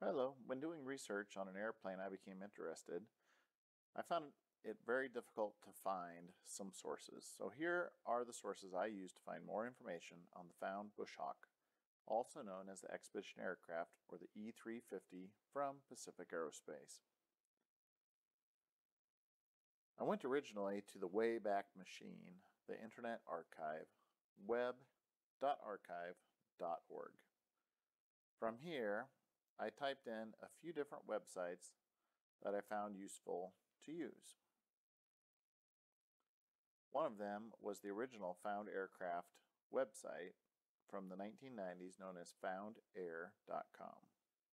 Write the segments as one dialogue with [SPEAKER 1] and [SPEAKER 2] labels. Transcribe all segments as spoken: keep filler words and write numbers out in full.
[SPEAKER 1] Hello. When doing research on an airplane I became interested, I found it very difficult to find some sources. So here are the sources I used to find more information on the Foundbushhawk, also known as the Expedition Aircraft or the E three fifty from Pacificaerospace. I went originally to the Wayback Machine, the Internet Archive, web dot archive dot org. From here, I typed in a few different websites that I found useful to use. One of them was the original Found Aircraft website from the nineteen nineties known as foundair dot com.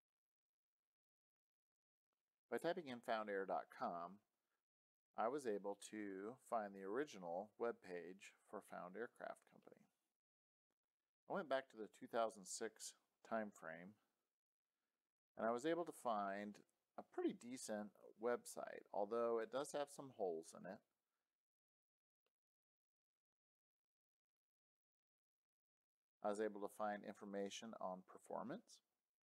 [SPEAKER 1] By typing in foundair dot com, I was able to find the original web page for Found Aircraft Company. I went back to the two thousand six time frame, and I was able to find a pretty decent website, although it does have some holes in it. I was able to find information on performance,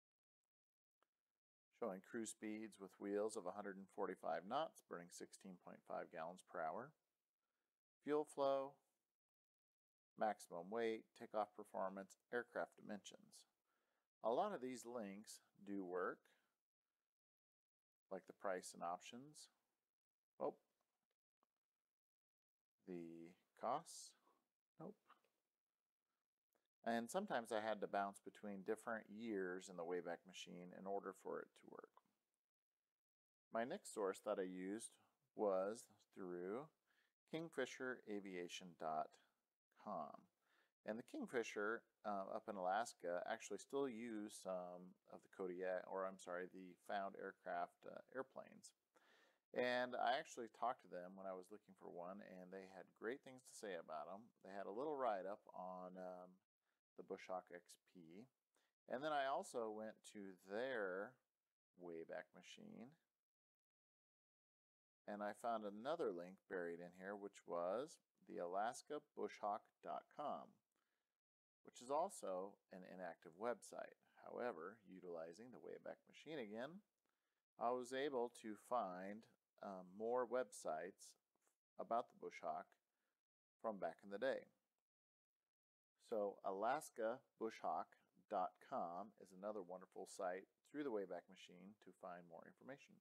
[SPEAKER 1] showing cruise speeds with wheels of one hundred forty-five knots, burning sixteen point five gallons per hour, fuel flow, maximum weight, takeoff performance, aircraft dimensions. A lot of these links do work, like the price and options. Oh, the costs. Nope. And sometimes I had to bounce between different years in the Wayback Machine in order for it to work. My next source that I used was through kingfisher aviation dot com. And the Kingfisher uh, up in Alaska actually still use some of the Kodiak, or I'm sorry, the Found Aircraft uh, airplanes. And I actually talked to them when I was looking for one, and they had great things to say about them. They had a little write-up on um, the Bushhawkxp. And then I also went to their Wayback Machine, and I found another link buried in here, which was the alaska bushhawk dot com, which is also an inactive website. However, utilizing the Wayback Machine again, I was able to find um, more websites about the Bushhawk from back in the day. So alaska bushhawk dot com is another wonderful site through the Wayback Machine to find more information.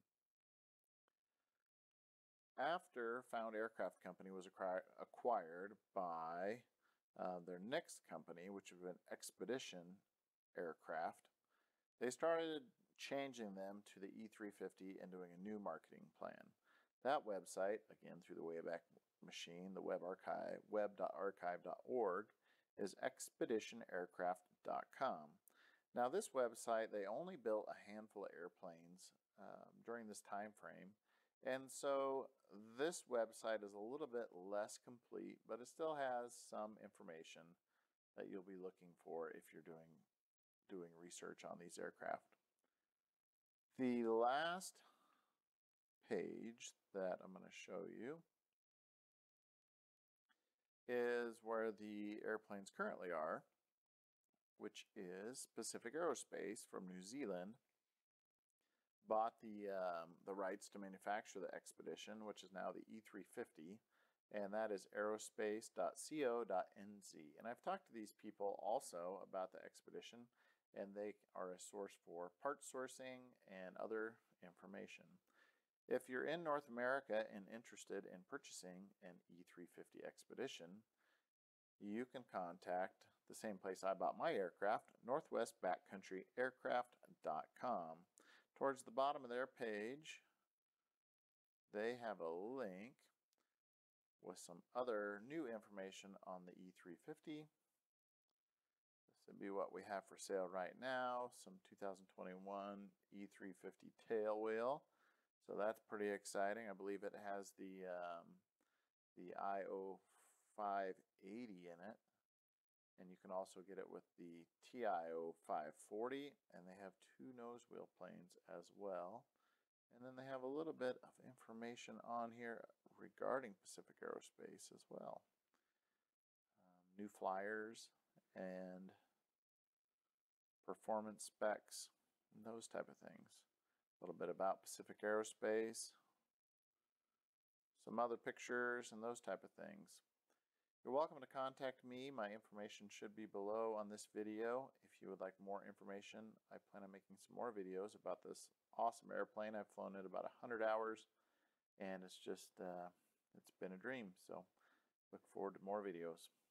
[SPEAKER 1] After Found Aircraft Company was acquired by uh, their next company, which would have been Expedition Aircraft, they started changing them to the E three fifty and doing a new marketing plan. That website, again through the Wayback Machine, the web archive, web dot archive dot org, is expedition aircraft dot com. Now this website, they only built a handful of airplanes um, during this time frame, and so this website is a little bit less complete, but it still has some information that you'll be looking for if you're doing doing research on these aircraft. The last page that I'm going to show you is where the airplanes currently are, which is Pacificaerospace from New Zealand bought the um, the rights to manufacture the Expedition, which is now the E three fifty, and that is aerospace dot co dot n z. And I've talked to these people also about the Expedition, and they are a source for part sourcing and other information. If you're in North America and interested in purchasing an E three fifty Expedition, you can contact the same place I bought my aircraft, northwest backcountry aircraft dot com. Towards the bottom of their page, they have a link with some other new information on the E three fifty. This would be what we have for sale right now, some two thousand twenty-one E three fifty tail wheel. So that's pretty exciting. I believe it has the um, the I O five eighty in it, and you can also get it with the T I O five forty, and they have two nose wheel planes as well. And then they have a little bit of information on here regarding Pacificaerospace as well. Um, new flyers and performance specs, and those type of things. A little bit about Pacificaerospace, some other pictures, and those type of things. You're welcome to contact me. My information should be below on this video. If you would like more information, I plan on making some more videos about this awesome airplane. I've flown it about one hundred hours, and it's just, uh, it's been a dream. So look forward to more videos.